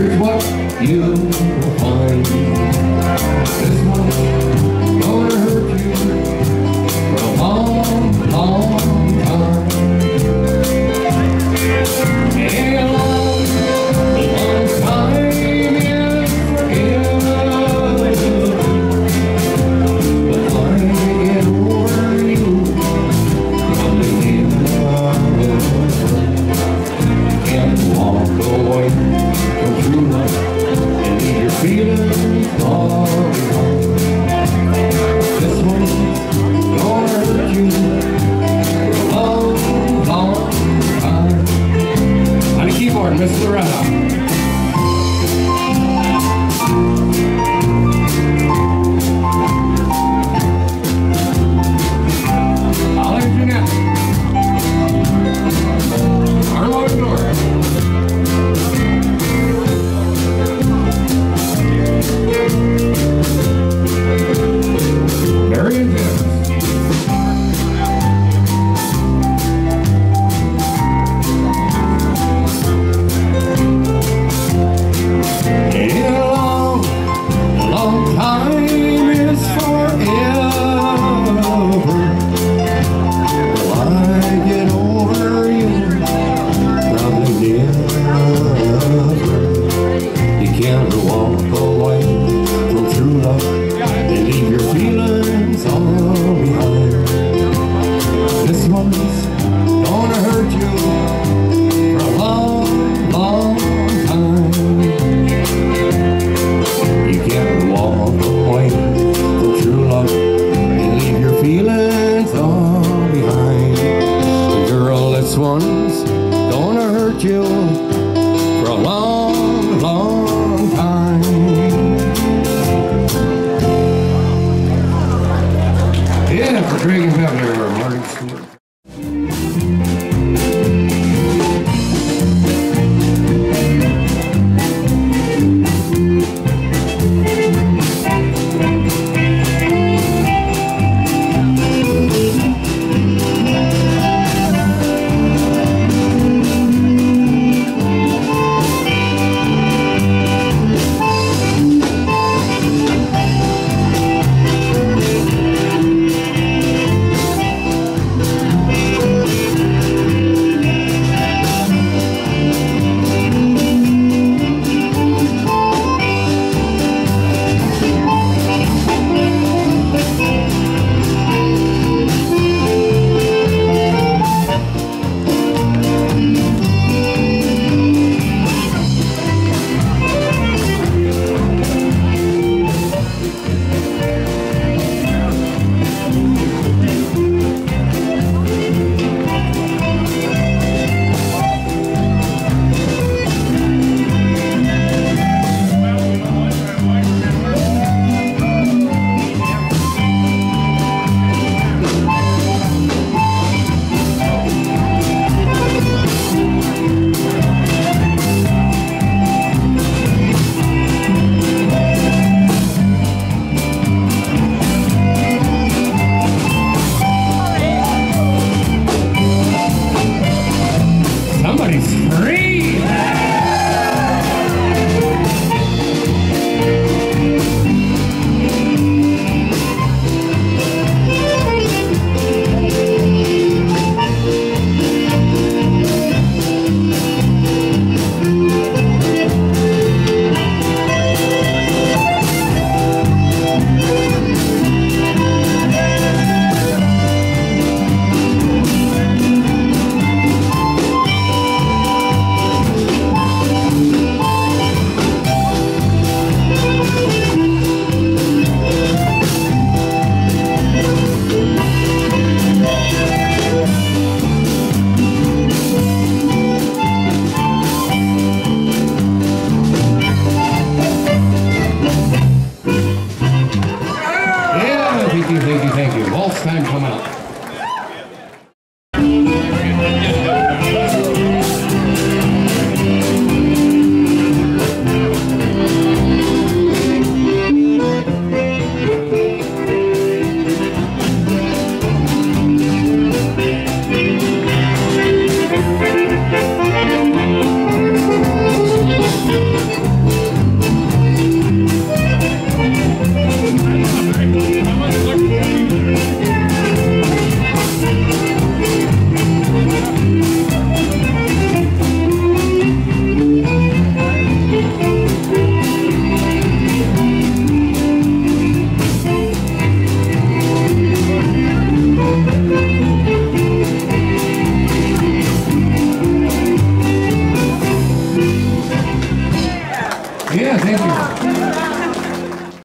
Here's what you will find. This one's gonna hurt you for a long, long time. A long, long time is forgiven. But I get over you coming in. Can't walk away from true love and leave your feelings all behind. This one's gonna hurt you for a long, long time. On the keyboard, Miss Loretta. Holly and Jeanette. Arlo and Nora. Mary and Janice. In a long, long time is forever. Will I get over you? Probably never. You can't walk away from true love and leave your feelings all behind. This one's gonna hurt you for a long, long time. You can't walk away from true love and leave your feelings all behind. Girl, this one's gonna hurt you for a long, long time. Yeah, for Greenfield here, Martin Stewart. Thank you. Waltz time coming up.